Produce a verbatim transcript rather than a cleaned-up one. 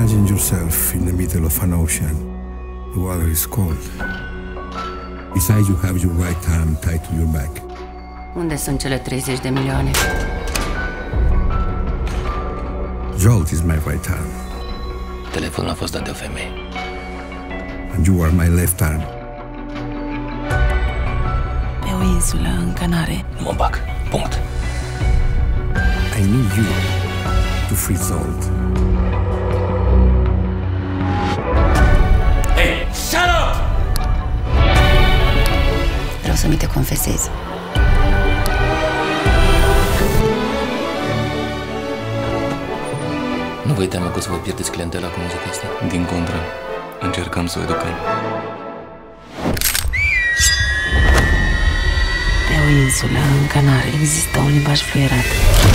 Imagine yourself in the middle of an ocean. The water is cold. Besides, you have your right arm tied to your back. Unde sunt cele treizeci de milioane? Jolt is my right arm. Telefonul a fost dat de o femeie. And you are my left arm. Pe o insulă în Canare. Nu mă bag. Punct. I need you to free Jolt. Hey, shut up! Vreau să mi te confesezi. Nu vă teamă că o să vă pierdeți clientela cu muzica asta? Din contră, încercăm să o educăm. Pe o insulă în Canare există un limbaj fluierat.